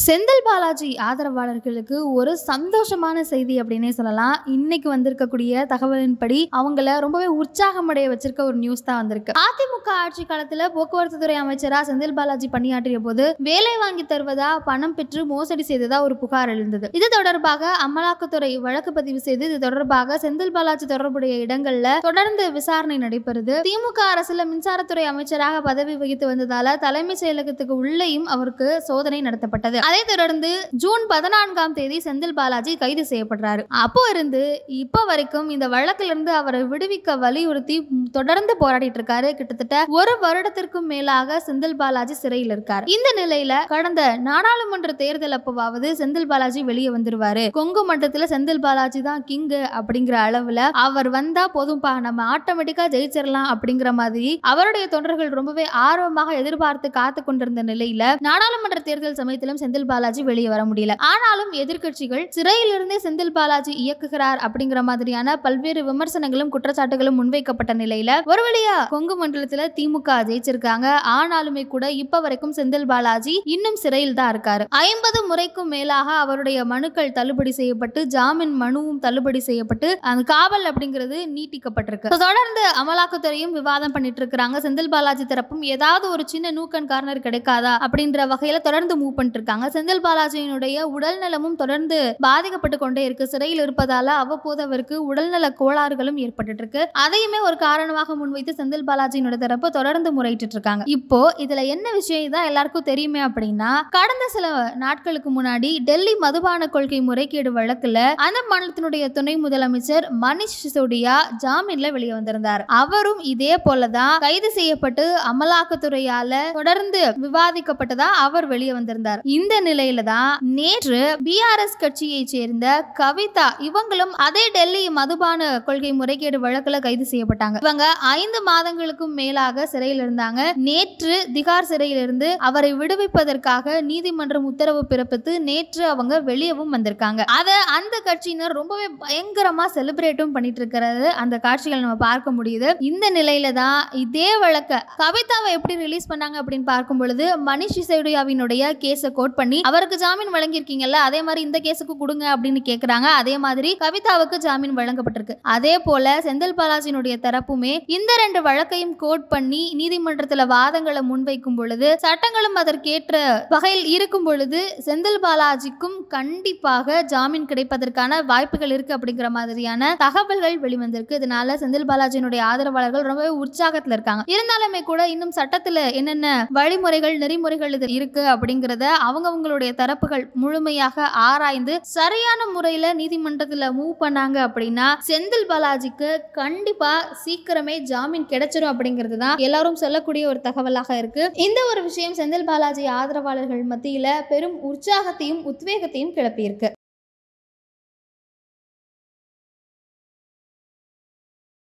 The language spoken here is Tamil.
செந்தில் பாலாஜி ஆதரவாளர்களுக்கு ஒரு சந்தோஷமான செய்தி அப்படின்னே சொல்லலாம். இன்னைக்கு வந்திருக்கக்கூடிய தகவலின்படி அவங்கள ரொம்பவே உற்சாகமடைய வச்சிருக்க ஒரு நியூஸ் தான் வந்திருக்கு. அதிமுக ஆட்சி காலத்துல போக்குவரத்து துறை அமைச்சரா செந்தில் பாலாஜி பணியாற்றிய போது வேலை வாங்கி தருவதா பணம் பெற்று மோசடி செய்ததா ஒரு புகார் எழுந்தது. இது தொடர்பாக அமலாக்கத்துறை வழக்கு பதிவு செய்து இது தொடர்பாக செந்தில் பாலாஜி தொடர்புடைய இடங்கள்ல தொடர்ந்து விசாரணை நடைபெறுது. திமுக அரசுல மின்சாரத்துறை அமைச்சராக பதவி வகித்து வந்ததால தலைமைச் செயலகத்துக்கு உள்ளேயும் அவருக்கு சோதனை நடத்தப்பட்டது. அதைத் தொடர்ந்து ஜூன் 14ஆம் தேதி செந்தில் பாலாஜி கைது செய்யப்படுறாரு. அப்போ இருந்து இப்ப வரைக்கும் இந்த வழக்கிலிருந்து அவரை விடுவிக்க வலியுறுத்தி தொடர்ந்து போராடிட்டு இருக்காரு. கிட்டத்தட்ட ஒரு வருடத்திற்கும் மேலாக செந்தில் பாலாஜி சிறையில் இருக்காரு. இந்த நிலையில கடந்த நாடாளுமன்ற தேர்தல் அப்பவாவது செந்தில் பாலாஜி வெளியே வந்துருவாரு, கொங்கு மண்டலத்துல செந்தில் பாலாஜி தான் கிங்கு அப்படிங்கிற அளவுல அவர் வந்தா போதும்பா நம்ம ஆட்டோமேட்டிக்கா ஜெயிச்சிடலாம் அப்படிங்கிற மாதிரி அவருடைய தொண்டர்கள் ரொம்பவே ஆர்வமாக எதிர்பார்த்து காத்து கொண்டிருந்த நிலையில நாடாளுமன்ற தேர்தல் சமயத்திலும் செந்தில் பாலாஜி வெளியே வர முடியல. ஆனாலும் எதிர்க்கட்சிகள் சிறையிலிருந்தே செந்தில் பாலாஜி இயக்குகிறார் அப்படிங்கிற மாதிரியான பல்வேறு விமர்சனங்களும் குற்றச்சாட்டுகளும் முன்வைக்கப்பட்ட நிலையில ஒரு வழியா கொங்கு மண்டலத்துல திமுக ஜெயிச்சிருக்காங்க. ஆனாலுமே கூட இப்ப வரைக்கும் செந்தில் பாலாஜி இன்னும் சிறையில் தான் இருக்காரு. 50 முறைக்கும் மேலாக அவருடைய மனுக்கள் தள்ளுபடி செய்யப்பட்டு ஜாமீன் மனுவும் தள்ளுபடி செய்யப்பட்டு அந்த காவல் அப்படிங்கிறது நீட்டிக்கப்பட்டிருக்கு. தொடர்ந்து அமலாக்கத்துறையும் விவாதம் பண்ணிட்டு இருக்காங்க. செந்தில் பாலாஜி தரப்பும் ஏதாவது ஒரு சின்ன நூக்கன் கார்னர் கிடைக்காதா அப்படின்ற வகையில தொடர்ந்து மூவ் பண்ணிட்டு இருக்காங்க. செந்தில் பாலாஜியினுடைய உடல் நலமும் தொடர்ந்து பாதிக்கப்பட்டு கொண்டே இருக்கு. சிறையில் இருப்பதால அவ்வப்போது அவருக்கு உடல்நல கோளாறுகளும் ஏற்பட்டு இருக்கு. அதையுமே ஒரு காரணமாக முன்வைத்து செந்தில் பாலாஜியினுடைய தரப்பு தொடர்ந்து முறையிட்டு இருக்காங்க. இப்போ இதுல என்ன விஷயம் தான் எல்லாருக்கும் தெரியுமே அப்படின்னா, கடந்த சில நாட்களுக்கு முன்னாடி டெல்லி மதுபான கொள்கை முறைகேடு வழக்குல அந்த மாநிலத்தினுடைய துணை முதலமைச்சர் மணிஷ் சிசோடியா ஜாமீன்ல வெளியே வந்திருந்தார். அவரும் இதே போலதான் கைது செய்யப்பட்டு அமலாக்கத்துறையால தொடர்ந்து விவாதிக்கப்பட்டதா அவர் வெளியே வந்திருந்தார். இந்த நிலையில தான் நேற்று பிஆர்எஸ் கட்சியை சேர்ந்த கவிதா இவங்களும் அதே டெல்லி மதுபான கொள்கை முறைகேடு வழக்குல கைது செய்யப்பட்டாங்க. இவங்க 5 மாதங்களுக்கும் மேலாக சிறையில் இருந்தாங்க. நேற்று திகார் சிறையிலிருந்து அவரை விடுவிப்பதற்காக நீதிமன்றம் உத்தரவு பிறப்பித்து நேற்று அவங்க வெளியவும் வந்திருக்காங்க. அத அந்த கட்சியினர் ரொம்பவே பயங்கரமா செலிப்ரேட்டும் பண்ணிட்டு இருக்கிறது அந்த காட்சிகள் நம்ம பார்க்க முடியுது. இந்த நிலையில தான் இதே வழக்க கவிதாவை எப்படி ரிலீஸ் பண்ணாங்க அப்படின்னு பார்க்கும் பொழுது மணிஷ் சிசோடியாவினுடைய கேஸை கோட் பண்ணி அவருக்கு ஜாமீன் வழங்கியிருக்கீங்கல்ல, அதே மாதிரி இந்த கேஸுக்கு கொடுங்க அப்படின்னு கேட்கிறாங்க. அதே மாதிரி கவிதாவுக்கு ஜாமீன் வழங்கப்பட்டிருக்கு. அதே போல செந்தில் பாலாஜியினுடைய தரப்புமே இந்த 2 வழக்கையும் கோட் பண்ணி நீதிமன்றத்தில் வாதங்களை முன்வைக்கும் பொழுது சட்டங்களும் அதற்கேற்ற வகையில் இருக்கும் பொழுது செந்தில் பாலாஜிக்கும் கண்டிப்பாக ஜாமீன் கிடைப்பதற்கான வாய்ப்புகள் இருக்கு அப்படிங்கிற மாதிரியான தகவல்கள் வெளிவந்திருக்கு. இதனால செந்தில் பாலாஜியினுடைய ஆதரவாளர்கள் ரொம்பவே உற்சாகத்தில் இருக்காங்க. இருந்தாலுமே கூட இன்னும் சட்டத்தில் என்னென்ன வழிமுறைகள் நெறிமுறைகள் இது இருக்கு அப்படிங்கிறத அவங்களுடைய தரப்புகள் முழுமையாக ஆராய்ந்து சரியான முறையில நீதிமன்றத்துல மூவ் பண்ணாங்க அப்படின்னா செந்தில் பாலாஜிக்கு கண்டிப்பா சீக்கிரமே ஜாமீன் கிடைச்சிரும் அப்படிங்கிறது தான் எல்லாரும் சொல்லக்கூடிய ஒரு தகவலாக இருக்கு. இந்த ஒரு விஷயம் செந்தில் பாலாஜி ஆதரவாளர்கள் மத்தியில பெரும் உற்சாகத்தையும் உத்வேகத்தையும் கிளப்பியிருக்கு.